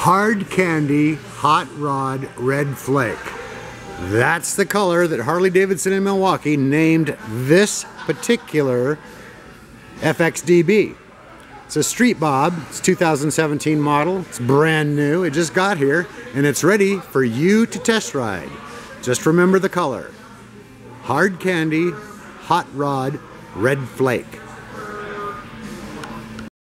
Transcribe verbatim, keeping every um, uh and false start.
Hard Candy Hot Rod Red Flake. That's the color that Harley Davidson in Milwaukee named this particular F X D B. It's a Street Bob. It's two thousand seventeen model. It's brand new. It just got here and it's ready for you to test ride. Just remember the color. Hard Candy Hot Rod Red Flake.